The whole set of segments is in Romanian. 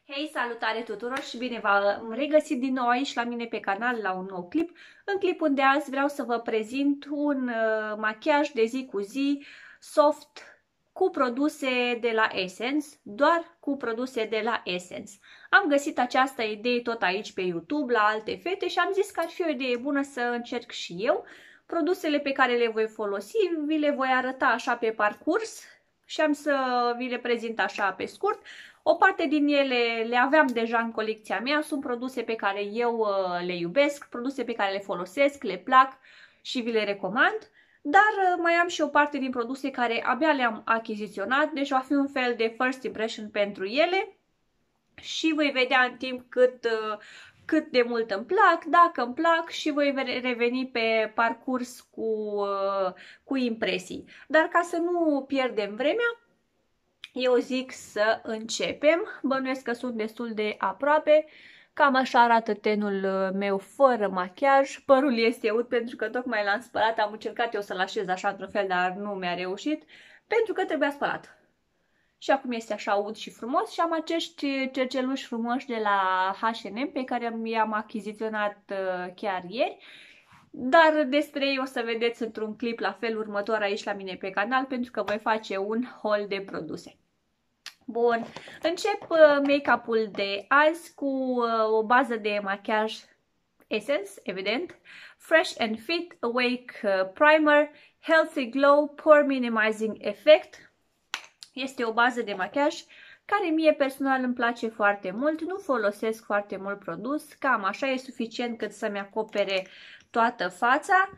Hei, salutare tuturor și bine v-am regăsit din nou aici la mine pe canal la un nou clip. În clipul de azi vreau să vă prezint un machiaj de zi cu zi soft cu produse de la Essence, doar cu produse de la Essence. Am găsit această idee tot aici pe YouTube la alte fete și am zis că ar fi o idee bună să încerc și eu. Produsele pe care le voi folosi vi le voi arăta așa pe parcurs și am să vi le prezint așa pe scurt. O parte din ele le aveam deja în colecția mea, sunt produse pe care eu le iubesc, produse pe care le folosesc, le plac și vi le recomand, dar mai am și o parte din produse care abia le-am achiziționat, deci va fi un fel de first impression pentru ele și voi vedea în timp cât de mult îmi plac, dacă îmi plac și voi reveni pe parcurs cu impresii. Dar ca să nu pierdem vremea, eu zic să începem. Bănuiesc că sunt destul de aproape. Cam așa arată tenul meu fără machiaj. Părul este ud pentru că tocmai l-am spălat. Am încercat eu să-l așez așa într-un fel, dar nu mi-a reușit pentru că trebuia spălat. Și acum este așa ud și frumos și am acești cerceluși frumoși de la H&M pe care i-am achiziționat chiar ieri. Dar despre ei o să vedeți într-un clip la fel următor aici la mine pe canal pentru că voi face un haul de produse. Bun, încep make-up-ul de azi cu o bază de machiaj Essence, evident, Fresh and Fit Awake Primer, Healthy Glow Pore Minimizing Effect. Este o bază de machiaj care mie personal îmi place foarte mult, nu folosesc foarte mult produs, cam așa e suficient cât să-mi acopere toată fața.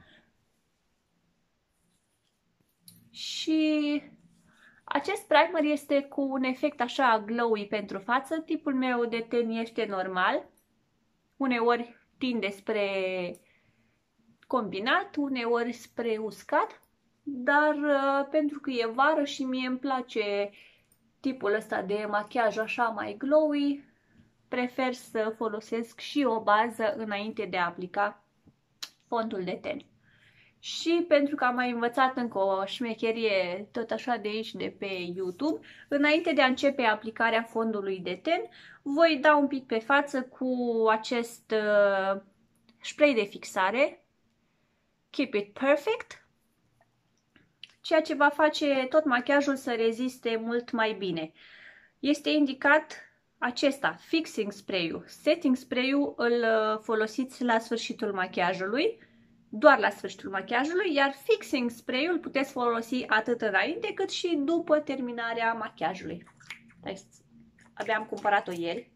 Și acest primer este cu un efect așa glowy pentru față. Tipul meu de ten este normal. Uneori tinde spre combinat, uneori spre uscat. Dar pentru că e vară și mie îmi place tipul ăsta de machiaj așa mai glowy, prefer să folosesc și o bază înainte de a aplica fondul de ten. Și pentru că am mai învățat încă o șmecherie tot așa de aici, de pe YouTube, înainte de a începe aplicarea fondului de ten, voi da un pic pe față cu acest spray de fixare, Keep It Perfect, ceea ce va face tot machiajul să reziste mult mai bine. Este indicat acesta, fixing spray-ul. Setting spray-ul îl folosiți la sfârșitul machiajului, doar la sfârșitul machiajului, iar fixing spray-ul puteți folosi atât înainte cât și după terminarea machiajului. Abia am cumpărat-o ieri.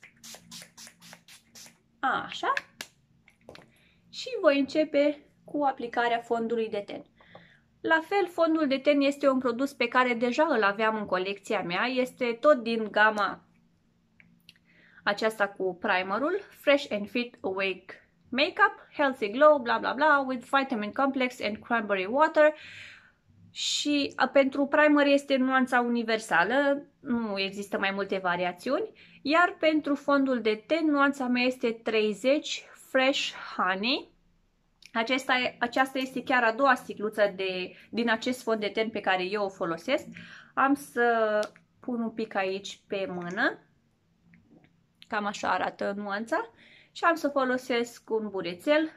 Așa. Și voi începe cu aplicarea fondului de ten. La fel, fondul de ten este un produs pe care deja îl aveam în colecția mea. Este tot din gama aceasta cu primerul Fresh and Fit Awake Makeup, Healthy Glow, bla bla bla, with Vitamin Complex and Cranberry Water. Și pentru primer este nuanța universală, nu există mai multe variațiuni. Iar pentru fondul de ten, nuanța mea este 30 Fresh Honey. Aceasta este chiar a doua sticluță din acest fond de ten pe care eu o folosesc. Am să pun un pic aici pe mână. Cam așa arată nuanța. Și am să folosesc un burețel.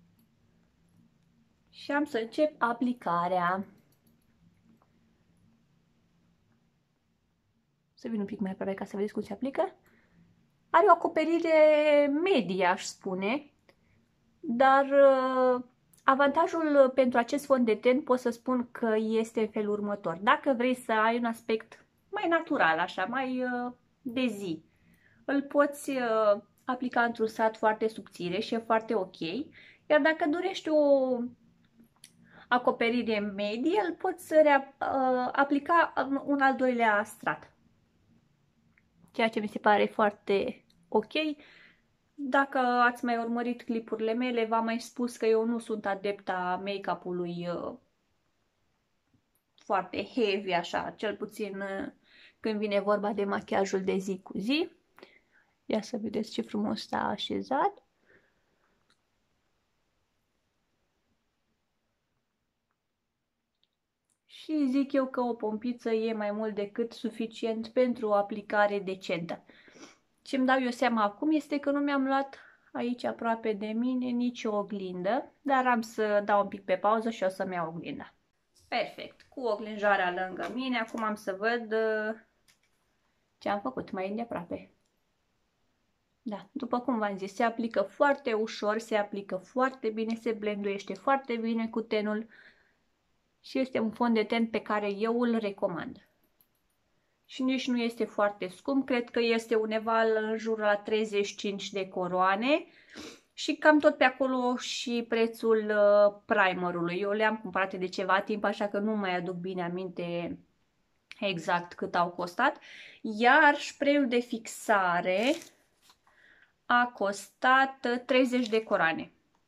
Și am să încep aplicarea. Să vin un pic mai aproape ca să vedeți cum se aplică. Are o acoperire medie, aș spune. Dar avantajul pentru acest fond de ten pot să spun că este în felul următor. Dacă vrei să ai un aspect mai natural, așa, mai de zi, îl poți aplica într-un sat foarte subțire și e foarte ok. Iar dacă dorești o acoperire medie, îl poți aplica un al doilea strat. Ceea ce mi se pare foarte ok. Dacă ați mai urmărit clipurile mele, v-am mai spus că eu nu sunt adepta make-up-ului foarte heavy, așa, cel puțin când vine vorba de machiajul de zi cu zi. Ia să vedeți ce frumos s-a așezat. Și zic eu că o pompiță e mai mult decât suficient pentru o aplicare decentă. Ce îmi dau eu seama acum este că nu mi-am luat aici aproape de mine nici o oglindă, dar am să dau un pic pe pauză și o să-mi iau oglinda. Perfect, cu oglinjoarea lângă mine, acum am să văd ce am făcut mai îndeaproape. Da, după cum v-am zis, se aplică foarte ușor, se aplică foarte bine, se blenduiește foarte bine cu tenul și este un fond de ten pe care eu îl recomand. Și nici nu este foarte scump, cred că este undeva în jur la 35 de coroane și cam tot pe acolo și prețul primerului. Eu le-am cumpărate de ceva timp, așa că nu mai aduc bine aminte exact cât au costat. Iar spray-ul de fixare a costat 30 de coroane.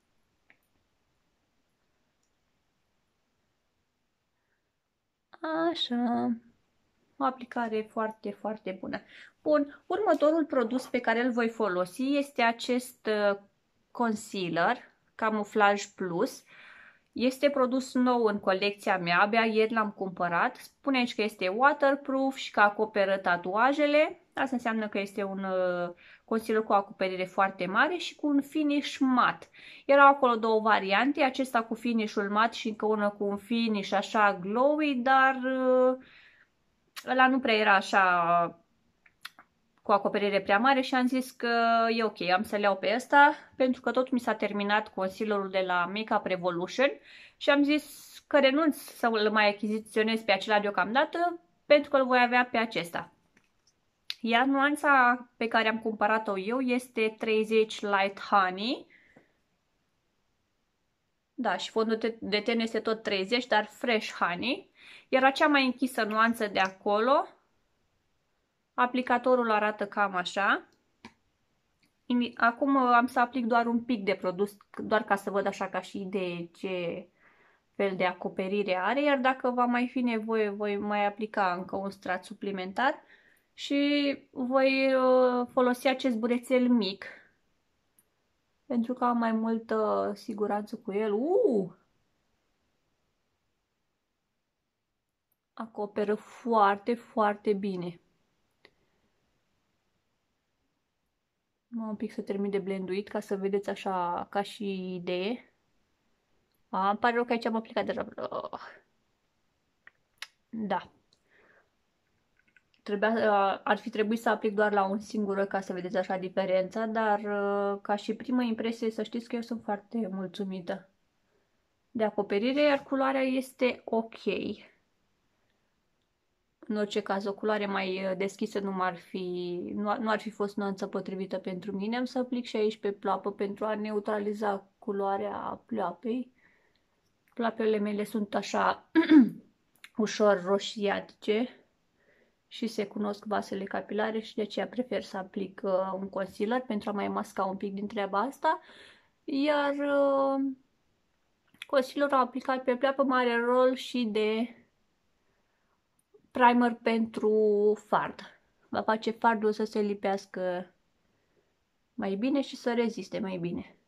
Așa, o aplicare foarte, foarte bună. Bun, următorul produs pe care îl voi folosi este acest concealer Camouflage Plus. Este produs nou în colecția mea, abia ieri l-am cumpărat. Spune aici că este waterproof și că acoperă tatuajele. Asta înseamnă că este un concealer cu o acoperire foarte mare și cu un finish mat. Erau acolo două variante, acesta cu finishul mat și încă una cu un finish așa glowy, dar ăla nu prea era așa cu acoperire prea mare și am zis că e ok, am să le iau pe ăsta pentru că tot mi s-a terminat concealerul de la Makeup Revolution și am zis că renunț să îl mai achiziționez pe acela deocamdată pentru că îl voi avea pe acesta. Iar nuanța pe care am cumpărat-o eu este 30 Light Honey. Da, și fondul de ten este tot 30, dar Fresh Honey. Iar cea mai închisă nuanță de acolo, aplicatorul arată cam așa. Acum am să aplic doar un pic de produs, doar ca să văd așa ca și idee ce fel de acoperire are, iar dacă va mai fi nevoie, voi mai aplica încă un strat suplimentar și voi folosi acest burețel mic pentru că am mai multă siguranță cu el. Acoperă foarte, foarte bine. Un pic să termin de blenduit ca să vedeți așa ca și idee. Îmi pare rău că aici am aplicat deja. Da. Ar fi trebuit să aplic doar la un singur ca să vedeți așa diferența, dar ca și primă impresie să știți că eu sunt foarte mulțumită de acoperire, iar culoarea este ok. În orice caz, o culoare mai deschisă nu ar fi fost nuanța potrivită pentru mine. Am să aplic și aici pe ploapă pentru a neutraliza culoarea ploapei. Ploapele mele sunt așa ușor roșiatice și se cunosc vasele capilare și de aceea prefer să aplic un concealer pentru a mai masca un pic din treaba asta. Iar concealerul aplicat pe pleoapă mai are rol și de primer pentru fard. Va face fardul să se lipească mai bine și să reziste mai bine.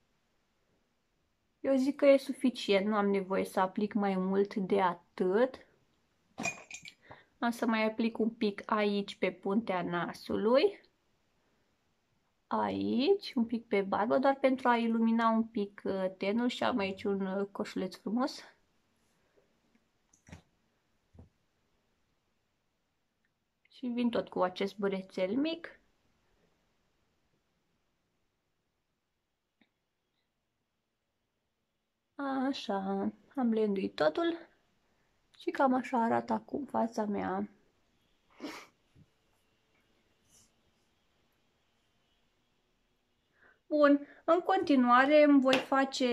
Eu zic că e suficient, nu am nevoie să aplic mai mult de atât. Am să mai aplic un pic aici pe puntea nasului. Aici, un pic pe barbă, doar pentru a ilumina un pic tenul și am aici un coșuleț frumos. Și vin tot cu acest burețel mic. Așa, am blenduit totul și cam așa arată acum fața mea. Bun, în continuare îmi voi face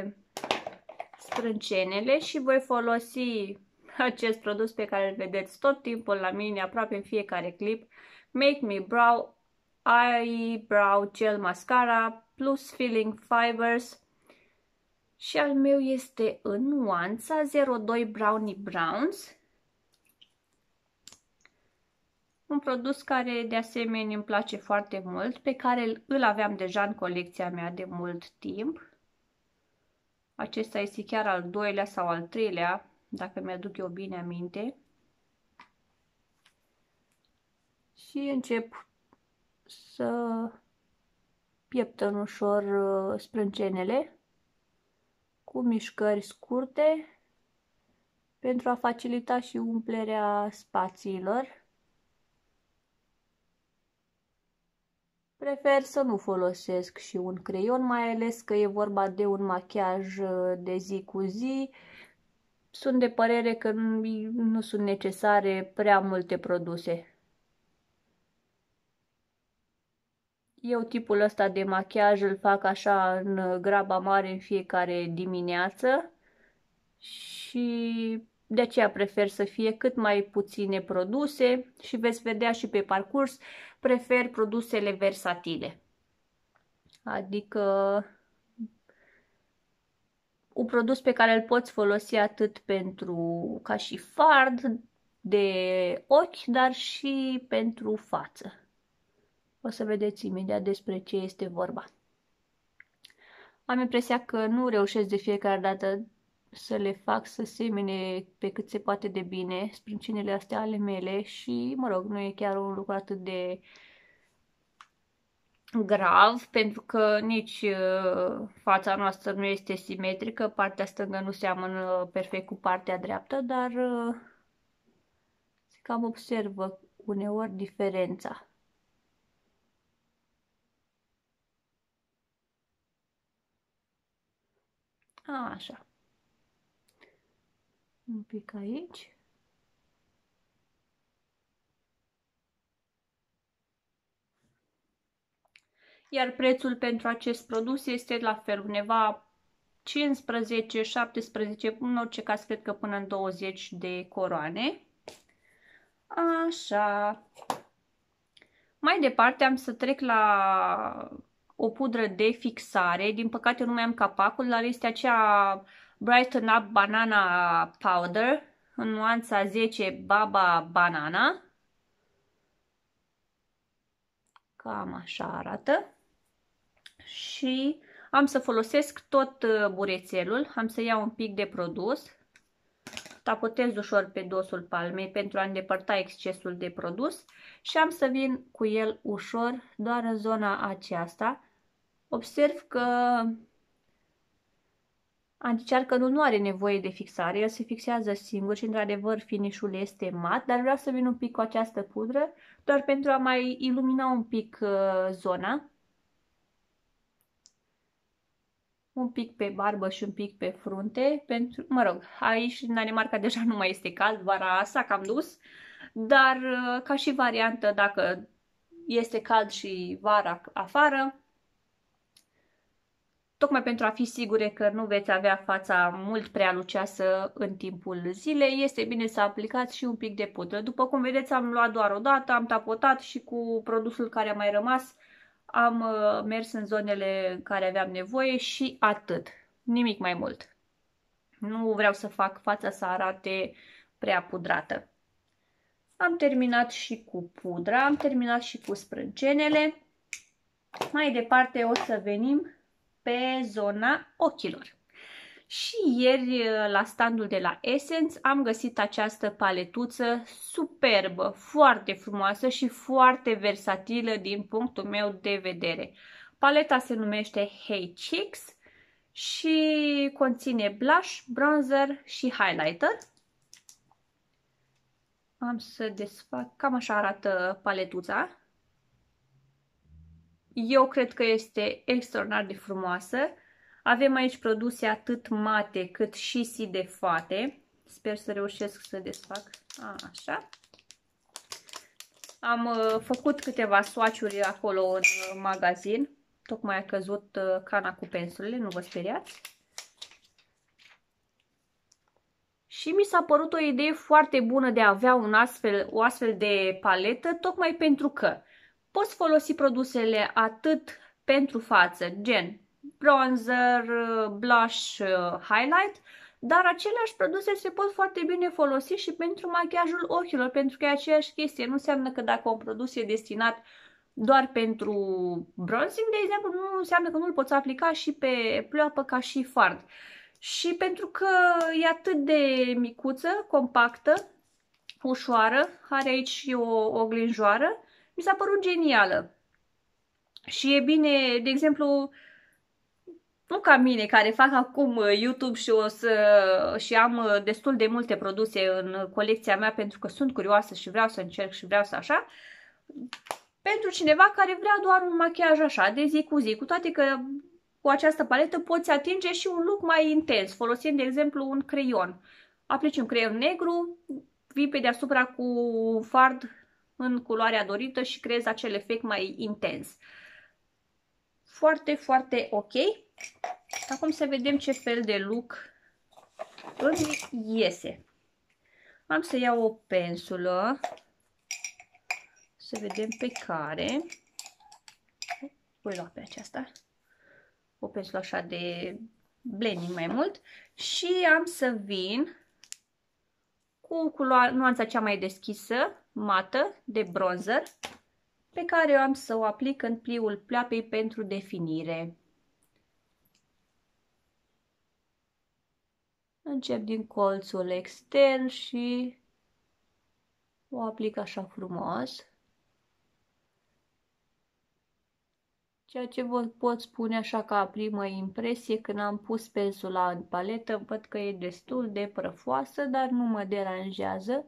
sprâncenele și voi folosi acest produs pe care îl vedeți tot timpul la mine, aproape în fiecare clip, Make Me Eyebrow Gel Mascara plus Filling Fibers și al meu este în nuanța 02 Brownie Browns. Un produs care de asemenea îmi place foarte mult, pe care îl aveam deja în colecția mea de mult timp. Acesta este chiar al doilea sau al treilea, dacă mi-aduc eu bine aminte. Și încep să pieptăn ușor sprâncenele cu mișcări scurte pentru a facilita și umplerea spațiilor. Prefer să nu folosesc și un creion, mai ales că e vorba de un machiaj de zi cu zi. Sunt de părere că nu sunt necesare prea multe produse. Eu tipul ăsta de machiaj îl fac așa în graba mare în fiecare dimineață și de aceea prefer să fie cât mai puține produse și veți vedea și pe parcurs, prefer produsele versatile. Adică un produs pe care îl poți folosi atât ca și fard de ochi, dar și pentru față. O să vedeți imediat despre ce este vorba. Am impresia că nu reușesc de fiecare dată să le fac să semene pe cât se poate de bine sprâncenele astea ale mele și, mă rog, nu e chiar un lucru atât de grav, pentru că nici fața noastră nu este simetrică, partea stângă nu seamănă perfect cu partea dreaptă, dar se cam observă uneori diferența. Așa. Un pic aici. Iar prețul pentru acest produs este la fel, undeva 15, 17, în orice caz cred că până în 20 de coroane. Așa. Mai departe am să trec la o pudră de fixare. Din păcate nu mai am capacul, dar este aceea Brighten Up Banana Powder în nuanța 10 Baba Banana. Cam așa arată. Și am să folosesc tot burețelul. Am să iau un pic de produs. Tapotez ușor pe dosul palmei pentru a îndepărta excesul de produs și am să vin cu el ușor doar în zona aceasta. Observ că anticearcănul nu are nevoie de fixare, el se fixează singur și într-adevăr finish-ul este mat, dar vreau să vin un pic cu această pudră doar pentru a mai ilumina un pic zona. Un pic pe barbă și un pic pe frunte, pentru, mă rog, aici în Danemarca deja nu mai este cald, vara s-a cam dus, dar ca și variantă, dacă este cald și vara afară, tocmai pentru a fi sigure că nu veți avea fața mult prea lucioasă în timpul zilei, este bine să aplicați și un pic de pudră. După cum vedeți, am luat doar o dată, am tapotat și cu produsul care a mai rămas am mers în zonele în care aveam nevoie și atât, nimic mai mult. Nu vreau să fac fața să arate prea pudrată. Am terminat și cu pudra, am terminat și cu sprâncenele. Mai departe o să venim pe zona ochilor. Și ieri la standul de la Essence am găsit această paletuță superbă, foarte frumoasă și foarte versatilă din punctul meu de vedere. Paleta se numește Hey Cheeks și conține blush, bronzer și highlighter. Am să desfac, cam așa arată paletuța. Eu cred că este extraordinar de frumoasă. Avem aici produse atât mate cât și sidefate. Sper să reușesc să desfac. Așa. Am făcut câteva swatch-uri acolo în magazin. Tocmai a căzut cana cu pensulele, nu vă speriați. Și mi s-a părut o idee foarte bună de a avea o astfel de paletă, tocmai pentru că poți folosi produsele atât pentru față, gen bronzer, blush, highlight, dar aceleași produse se pot foarte bine folosi și pentru machiajul ochilor, pentru că e aceeași chestie. Nu înseamnă că dacă un produs e destinat doar pentru bronzing, de exemplu, nu înseamnă că nu-l poți aplica și pe pleoapă ca și fard. Și pentru că e atât de micuță, compactă, ușoară, are aici și o oglinjoară, mi s-a părut genială. Și e bine, de exemplu, nu ca mine, care fac acum YouTube și și am destul de multe produse în colecția mea pentru că sunt curioasă și vreau să încerc și vreau să așa. Pentru cineva care vrea doar un machiaj așa, de zi cu zi, cu toate că cu această paletă poți atinge și un look mai intens, folosind, de exemplu, un creion. Aplici un creion negru, vii pe deasupra cu fard în culoarea dorită și creezi acel efect mai intens. Foarte, foarte ok. Acum să vedem ce fel de look îmi iese. Am să iau o pensulă, să vedem pe care. Voi lua pe aceasta. O pensulă așa de blending mai mult. Și am să vin cu nuanța cea mai deschisă, mată, de bronzer, pe care eu am să o aplic în pliul pleoapei pentru definire. Încep din colțul extern și o aplic așa frumos. Ceea ce vă pot spune așa ca primă impresie, când am pus pensula în paletă, văd că e destul de prăfoasă, dar nu mă deranjează.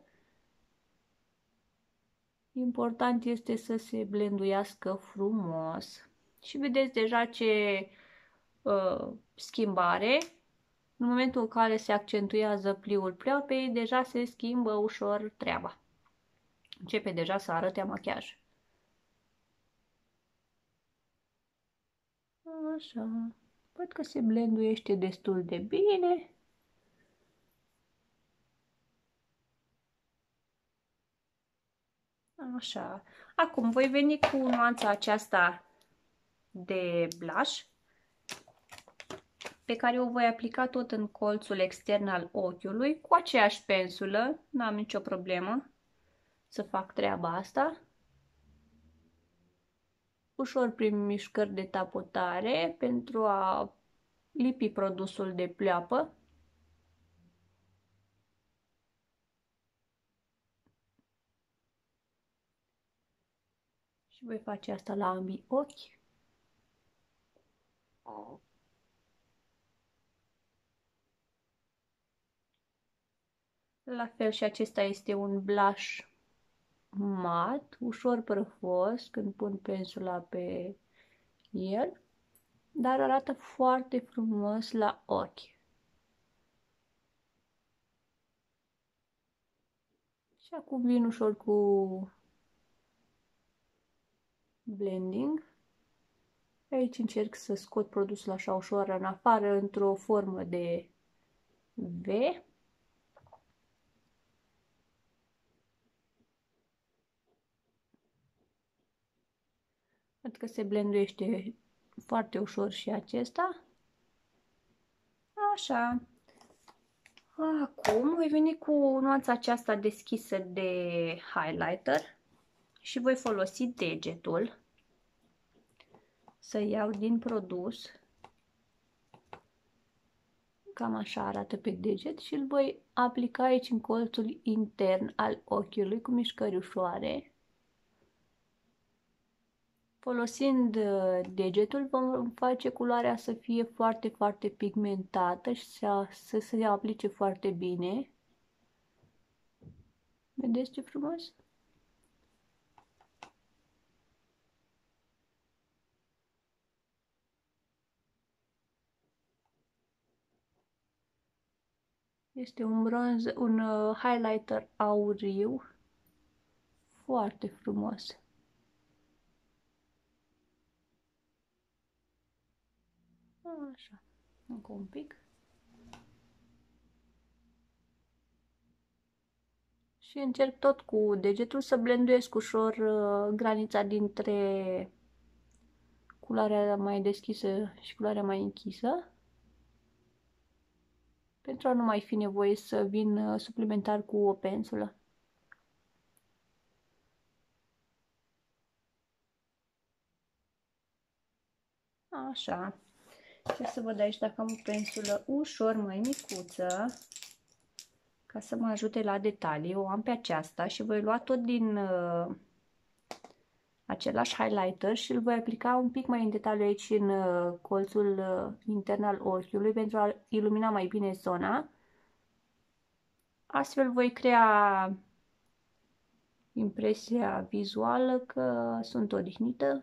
Important este să se blenduiască frumos. Și vedeți deja ce schimbare. În momentul în care se accentuează pliul pleoapei, deja se schimbă ușor treaba. Începe deja să arate machiaj. Așa. Văd că se blenduiește destul de bine. Așa. Acum voi veni cu nuanța aceasta de blush, pe care o voi aplica tot în colțul extern al ochiului, cu aceeași pensulă, n-am nicio problemă să fac treaba asta. Ușor prin mișcări de tapotare pentru a lipi produsul de pleoapă. Și voi face asta la ambii ochi. La fel și acesta este un blush mat, ușor prăfos când pun pensula pe el, dar arată foarte frumos la ochi. Și acum vin ușor cu blending. Aici încerc să scot produsul așa ușor în afară, într-o formă de V. Văd că se blenduiește foarte ușor și acesta. Așa. Acum voi veni cu nuanța aceasta deschisă de highlighter și voi folosi degetul să iau din produs. Cam așa arată pe deget și îl voi aplica aici în colțul intern al ochiului cu mișcări ușoare. Folosind degetul vom face culoarea să fie foarte, foarte pigmentată și să se aplice foarte bine. Vedeți ce frumos? Este un bronz, un highlighter auriu, foarte frumos. Așa, încă un pic. Și încerc tot cu degetul să blenduiesc ușor granița dintre culoarea mai deschisă și culoarea mai închisă, pentru a nu mai fi nevoie să vin suplimentar cu o pensulă. Așa. Și să văd aici dacă am o pensulă ușor mai micuță, ca să mă ajute la detalii. O am pe aceasta și voi lua tot din același highlighter și îl voi aplica un pic mai în detaliu aici în colțul intern al ochiului pentru a ilumina mai bine zona. Astfel voi crea impresia vizuală că sunt odihnită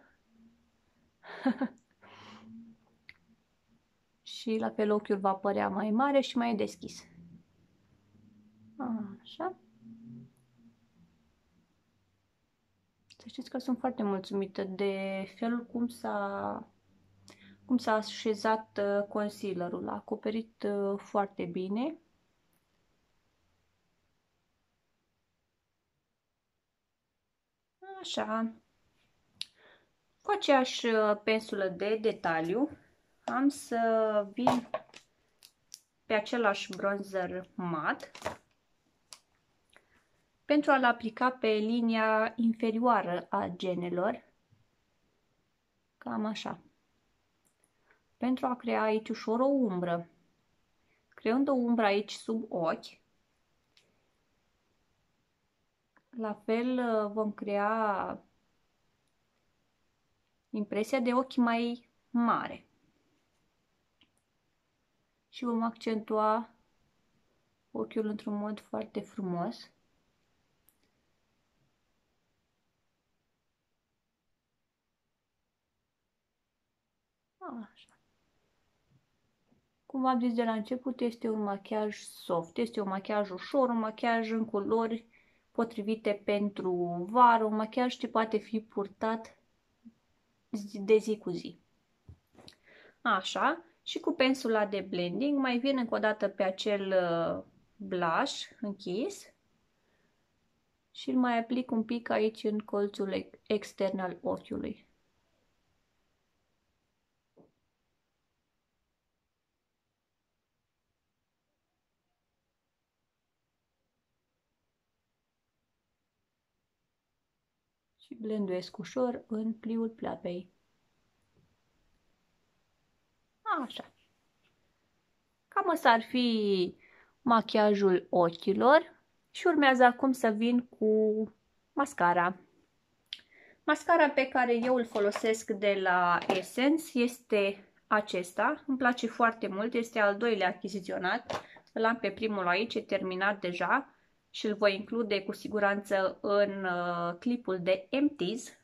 și la fel ochiul va părea mai mare și mai deschis. Așa. Să știți că sunt foarte mulțumită de felul cum s-a așezat concealerul. A acoperit foarte bine. Așa. Cu aceeași pensulă de detaliu am să vin pe același bronzer mat pentru a-l aplica pe linia inferioară a genelor, cam așa, pentru a crea aici ușor o umbră. Creând o umbră aici sub ochi, la fel vom crea impresia de ochi mai mare și vom accentua ochiul într-un mod foarte frumos. Așa. Cum v-am zis de la început, este un machiaj soft, este un machiaj ușor, un machiaj în culori potrivite pentru vară, un machiaj ce poate fi purtat de zi cu zi. Așa, și cu pensula de blending mai vin încă o dată pe acel blush închis și îl mai aplic un pic aici în colțul extern al ochiului. Și blenduiesc ușor în pliul pleoapei. Așa. Cam ăsta ar fi machiajul ochilor și urmează acum să vin cu mascara. Mascara pe care eu îl folosesc de la Essence este acesta. Îmi place foarte mult, este al doilea achiziționat. Îl am pe primul aici, e terminat deja și îl voi include cu siguranță în clipul de Empties.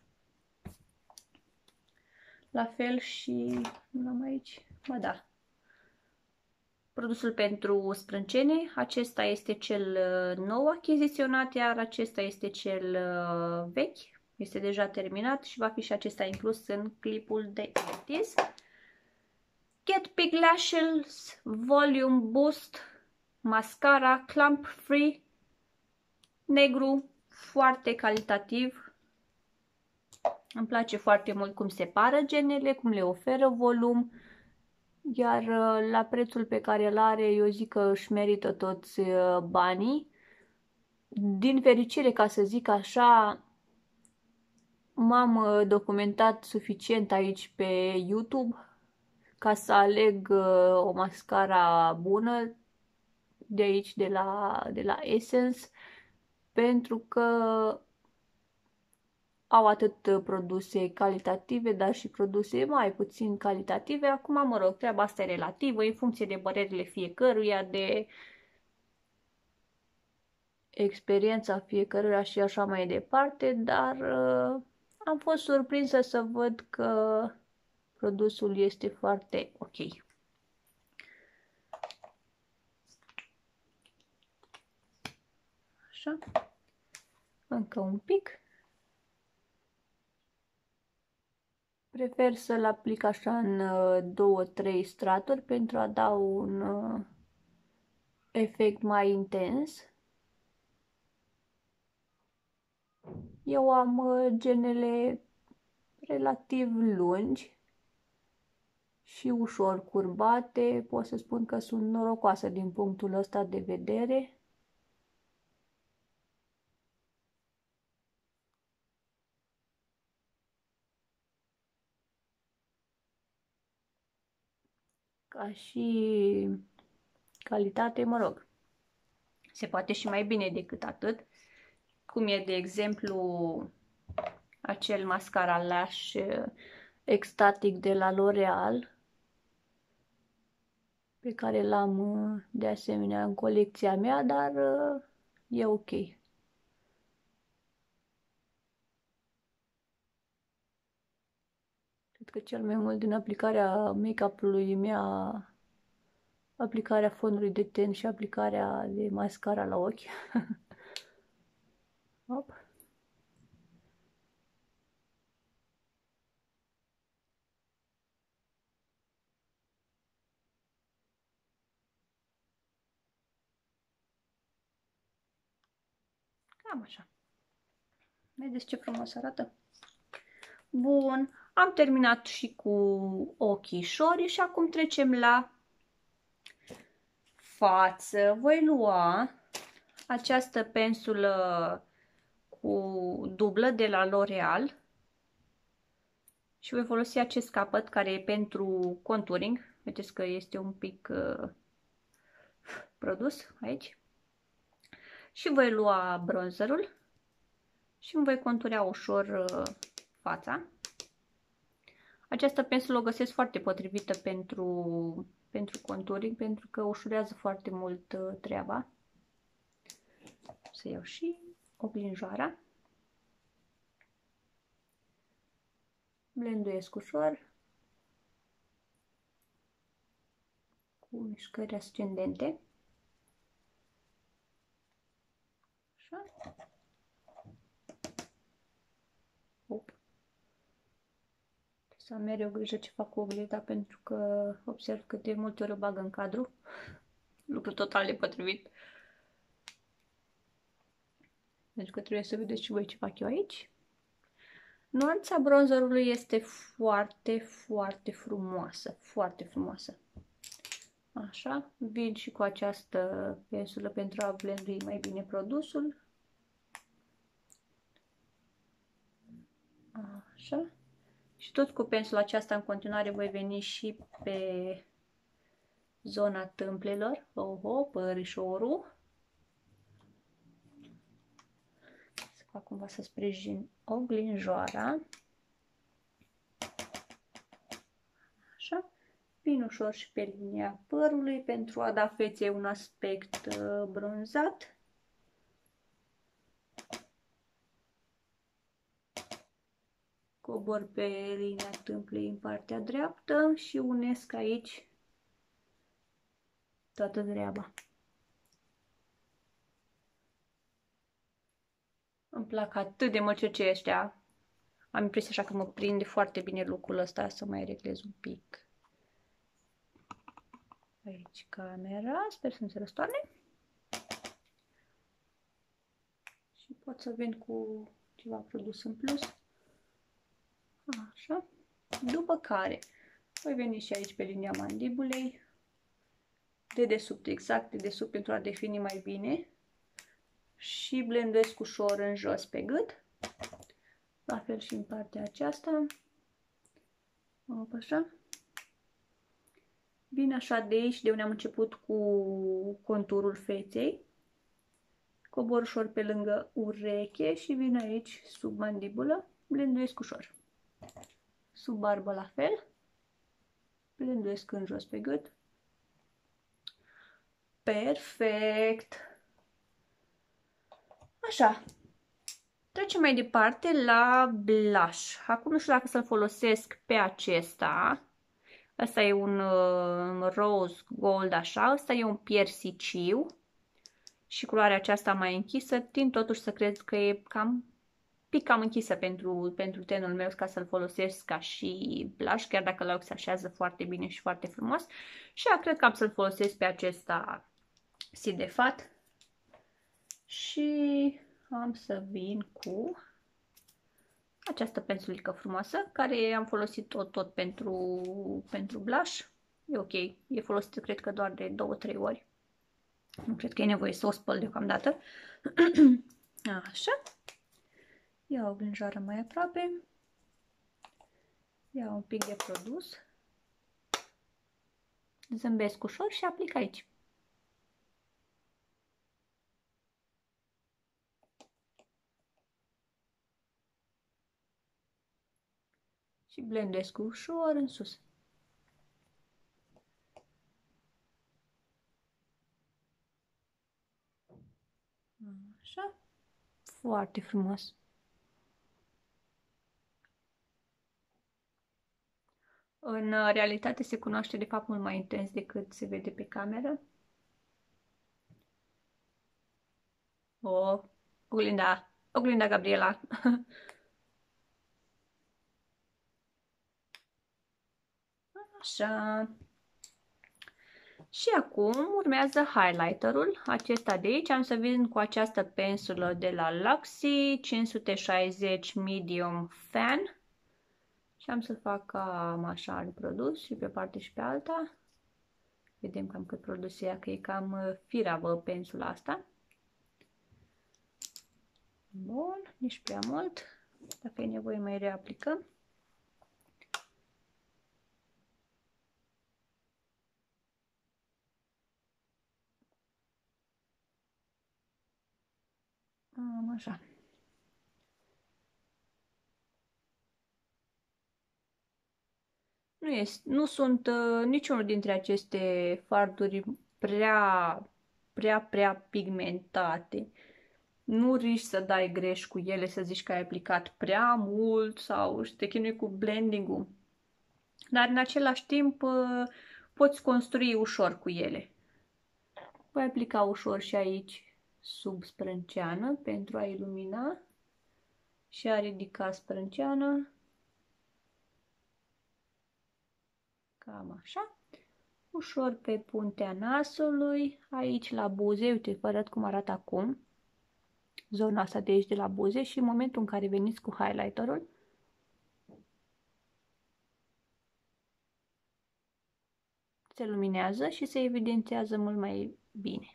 La fel și, nu am aici, mă da, produsul pentru sprâncene, acesta este cel nou achiziționat, iar acesta este cel vechi, este deja terminat și va fi și acesta inclus în clipul de Empties. Get Big Lashes Volume Boost Mascara Clump Free, negru, foarte calitativ. Îmi place foarte mult cum separă genele, cum le oferă volum, iar la prețul pe care îl are, eu zic că își merită toți banii. Din fericire, ca să zic așa, m-am documentat suficient aici pe YouTube ca să aleg o mascara bună de aici, de la Essence, pentru că au atât produse calitative, dar și produse mai puțin calitative. Acum, mă rog, treaba asta e relativă, în funcție de părerile fiecăruia, de experiența fiecăruia și așa mai departe, dar am fost surprinsă să văd că produsul este foarte ok. Așa, încă un pic. Prefer să-l aplic așa în 2-3 straturi pentru a da un efect mai intens. Eu am genele relativ lungi și ușor curbate. Pot să spun că sunt norocoasă din punctul ăsta de vedere. Ca și calitate, mă rog, se poate și mai bine decât atât. Cum e, de exemplu, acel mascara Lash Extatic de la L'Oreal, pe care l-am de asemenea în colecția mea, dar e ok. Cred că cel mai mult din aplicarea make-up-ului mea, aplicarea fondului de ten și aplicarea de mascara la ochi. Hop. Cam așa. Vedeți ce frumos arată? Bun, am terminat și cu ochișorii și acum trecem la față. Voi lua această pensulă cu dublă de la L'Oreal și voi folosi acest capăt care e pentru contouring. Vedeți că este un pic produs aici. Și voi lua bronzerul și îmi voi conturea ușor fața. Această pensulă o găsesc foarte potrivită pentru contouring, pentru că ușurează foarte mult treaba. Să iau și oglinjoara. Blenduiesc ușor cu mișcări ascendente. Așa. Op. Să am mereu grijă ce fac cu oglinda, pentru că observ că de multe ori o bag în cadru. Lucru total nepotrivit. Pentru că trebuie să vedeți și voi ce fac eu aici. Nuanța bronzerului este foarte, foarte frumoasă. Foarte frumoasă. Așa, vin și cu această pensulă pentru a blendui mai bine produsul. Așa. Și tot cu pensula aceasta în continuare voi veni și pe zona tâmplelor. Oho, părișorul. Să fac cumva să sprijin oglinjoara. Așa. Vin ușor și pe linia părului pentru a da feței un aspect bronzat. Cobor pe linia tâmplei în partea dreaptă și unesc aici toată treaba. Îmi plac atât de mult ce ăștia. Am impresia așa că mă prinde foarte bine lucrul ăsta, să mai reglez un pic. Aici camera, sper să nu se răstoarne. Și pot să vin cu ceva produs în plus. Așa. După care voi veni și aici pe linia mandibulei. De desubt, exact de desubt, pentru a defini mai bine. Și blenduiesc ușor în jos pe gât. La fel și în partea aceasta. Așa. Vin așa de aici, de unde am început cu conturul feței. Cobor ușor pe lângă ureche și vin aici sub mandibulă. Blenduiesc ușor. Sub barbă la fel. Blenduiesc în jos pe gât. Perfect! Așa. Trecem mai departe la blush. Acum nu știu dacă să-l folosesc pe acesta. Asta e un rose gold așa. Asta e un piersiciu. Și culoarea aceasta mai închisă. Tind totuși să cred că e cam închisă pentru tenul meu, ca să-l folosesc ca și blush, chiar dacă la ochi se așează foarte bine și foarte frumos. Și cred că am să-l folosesc pe acesta Sidefat. Și am să vin cu această pensulică frumoasă, care am folosit-o tot pentru blush. E ok, e folosită cred că doar de 2-3 ori. Nu cred că e nevoie să o spăl deocamdată. Așa. Iau oglinjoară mai aproape. Iau un pic de produs. Zâmbesc ușor și aplic aici. și blendesc ușor în sus. Așa, foarte frumos. În realitate se cunoaște de fapt mult mai intens decât se vede pe cameră. O, oglinda Gabriela. Așa. Și acum urmează highlighterul, acesta de aici. Am să vin cu această pensulă de la Luxie 560 Medium Fan. Și am să fac cam așa al produs și pe parte și pe alta. Vedem cam cât produs ea, că e cam firavă pensula asta. Bun, nici prea mult. Dacă e nevoie mai reaplicăm. Așa. Nu sunt niciunul dintre aceste farduri prea pigmentate. Nu riști să dai greș cu ele, să zici că ai aplicat prea mult sau te chinui cu blending-ul. Dar în același timp poți construi ușor cu ele. Voi aplica ușor și aici sub sprânceană pentru a ilumina și a ridica sprânceană. Cam așa. Ușor pe puntea nasului, aici la buze, uite, vă arăt cum arată acum. Zona asta de aici de la buze și în momentul în care veniți cu highlighterul, se luminează și se evidențiază mult mai bine.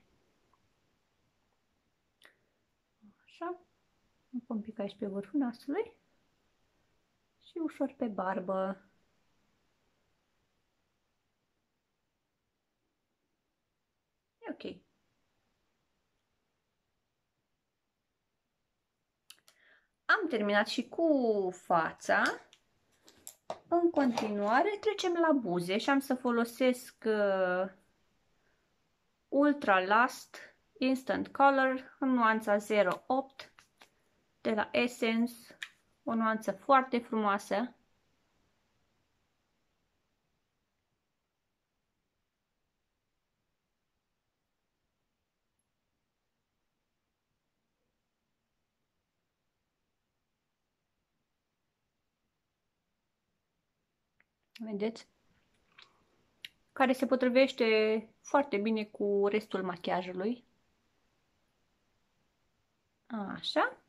Așa. Un pic aici pe vârful nasului și ușor pe barbă. E ok. Am terminat și cu fața. În continuare trecem la buze și am să folosesc Ultra Last Instant Color în nuanța 08 de la Essence, o nuanță foarte frumoasă. Vedeți? Care se potrivește foarte bine cu restul machiajului. Așa.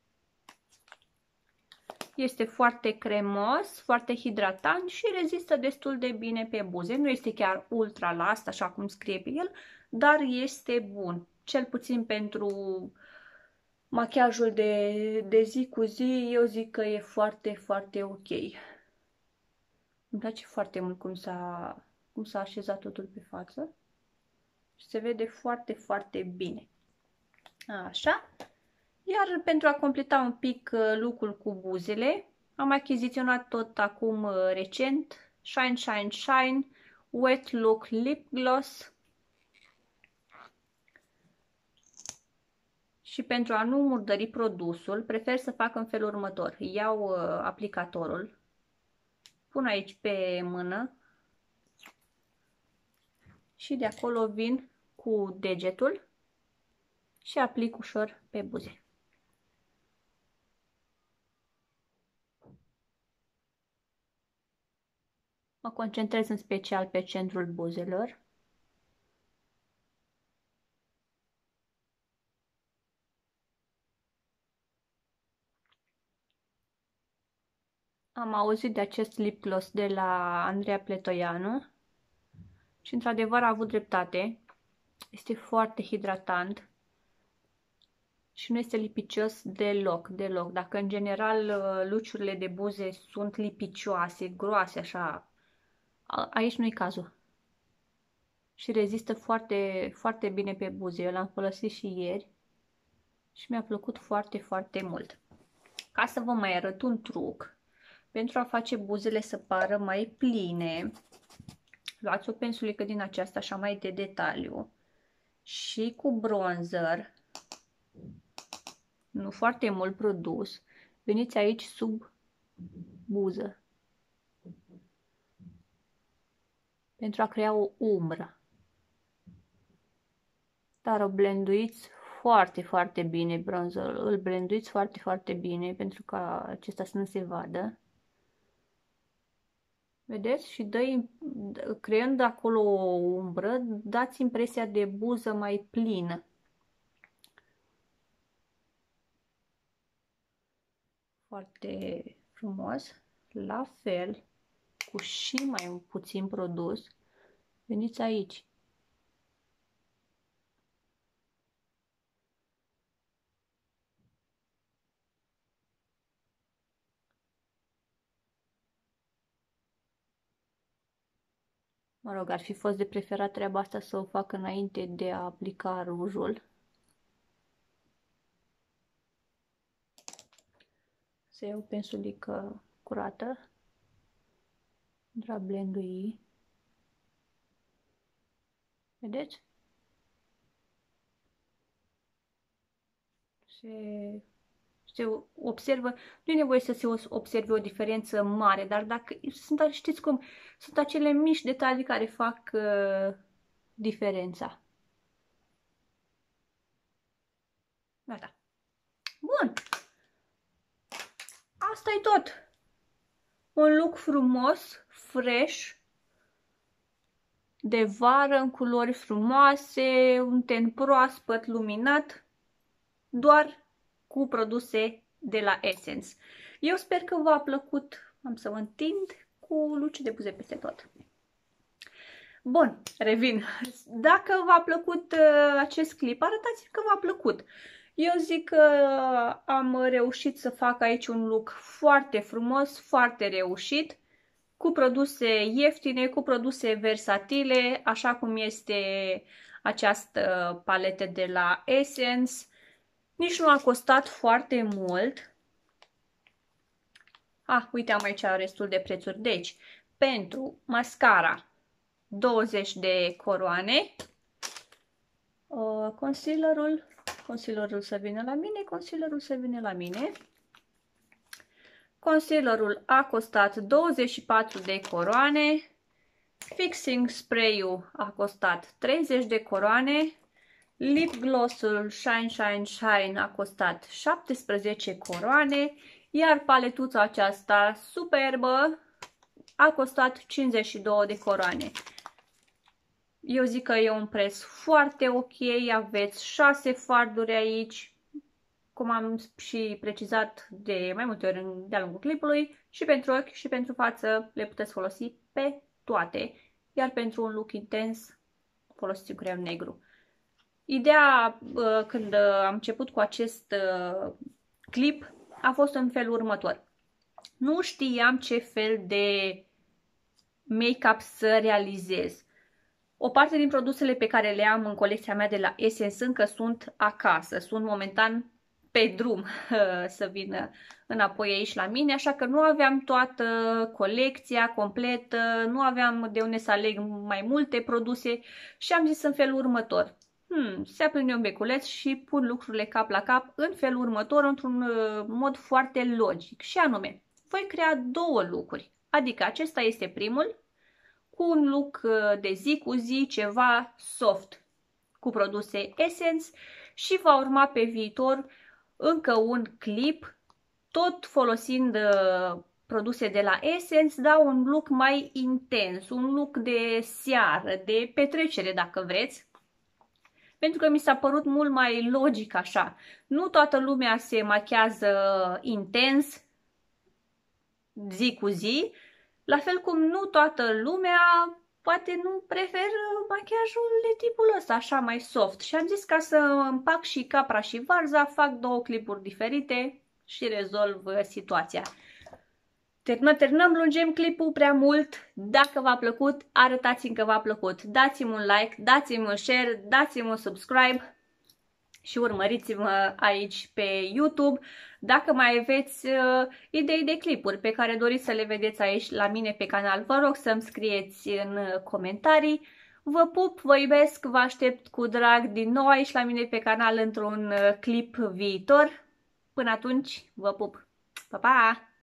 Este foarte cremos, foarte hidratant și rezistă destul de bine pe buze. Nu este chiar ultra last, așa cum scrie pe el, dar este bun. Cel puțin pentru machiajul de zi cu zi, eu zic că e foarte ok. Îmi place foarte mult cum s-a așezat totul pe față și se vede foarte bine. Așa. Iar pentru a completa un pic look-ul cu buzele, am achiziționat tot acum recent Shine Wet Look Lip Gloss. Și pentru a nu murdări produsul, prefer să fac în felul următor. Iau aplicatorul, pun aici pe mână și de acolo vin cu degetul și aplic ușor pe buze. Mă concentrez în special pe centrul buzelor. Am auzit de acest lip gloss de la Andreea Pletoianu și într-adevăr a avut dreptate. Este foarte hidratant și nu este lipicios deloc. Dacă în general luciurile de buze sunt lipicioase, groase, așa, aici nu e cazul. Și rezistă foarte bine pe buze. Eu l-am folosit și ieri și mi-a plăcut foarte mult. Ca să vă mai arăt un truc, pentru a face buzele să pară mai pline, luați o pensulică din aceasta așa mai de detaliu și cu bronzer, nu foarte mult produs, veniți aici sub buză pentru a crea o umbră. Dar o blenduiți foarte, foarte bine bronzerul, îl blenduiți foarte, foarte bine pentru ca acesta să nu se vadă. Vedeți? Și creând acolo o umbră, dați impresia de buză mai plină. Foarte frumos. La fel, cu și mai puțin produs, veniți aici. Mă rog, ar fi fost de preferat treaba asta să o fac înainte de a aplica rujul. Să iau pensulică curată pentru a blendui. Vedeți? Se observă, nu e nevoie să se observe o diferență mare, dar dacă știți cum, sunt acele mici detalii care fac diferența. Gata. Bun. Asta e tot. Un look frumos, fresh, de vară, în culori frumoase, un ten proaspăt, luminat, doar cu produse de la Essence. Eu sper că v-a plăcut. Am să mă întind cu luci de buze peste tot. Bun, revin. Dacă v-a plăcut acest clip, arătați-mi că v-a plăcut. Eu zic că am reușit să fac aici un look foarte frumos, foarte reușit, cu produse ieftine, cu produse versatile, așa cum este această paletă de la Essence. Nici nu a costat foarte mult. Uite, am aici restul de prețuri. Deci, pentru mascara, 20 de coroane. Concealerul să vină la mine, Concealerul a costat 24 de coroane. Fixing spray-ul a costat 30 de coroane. Lip gloss-ul Shine Shine Shine a costat 17 coroane, iar paletuța aceasta superbă a costat 52 de coroane. Eu zic că e un preț foarte ok, aveți 6 farduri aici, cum am și precizat de mai multe ori de-a lungul clipului, și pentru ochi și pentru față le puteți folosi pe toate, iar pentru un look intens folosiți un creion negru. Ideea când am început cu acest clip a fost în felul următor. Nu știam ce fel de make-up să realizez. O parte din produsele pe care le am în colecția mea de la Essence încă sunt acasă, sunt momentan pe drum să vină înapoi aici la mine, așa că nu aveam toată colecția completă, nu aveam de unde să aleg mai multe produse și am zis în felul următor. Se aprinde un beculeț și pun lucrurile cap la cap în felul următor, într-un mod foarte logic, și anume, voi crea două lucruri, adică acesta este primul, cu un look de zi cu zi, ceva soft, cu produse Essence, și va urma pe viitor încă un clip, tot folosind produse de la Essence, dar un look mai intens, un look de seară, de petrecere dacă vreți, pentru că mi s-a părut mult mai logic așa. Nu toată lumea se machează intens, zi cu zi, la fel cum nu toată lumea poate nu preferă machiajul de tipul ăsta, așa mai soft. Și am zis, ca să împac și capra și varza, fac două clipuri diferite și rezolv situația. Terminăm, lungim clipul prea mult. Dacă v-a plăcut, arătați-mi că v-a plăcut. Dați-mi un like, dați-mi un share, dați-mi un subscribe și urmăriți-mă aici pe YouTube. Dacă mai aveți idei de clipuri pe care doriți să le vedeți aici la mine pe canal, vă rog să-mi scrieți în comentarii. Vă pup, vă iubesc, vă aștept cu drag din nou aici la mine pe canal într-un clip viitor. Până atunci, vă pup! Pa, pa!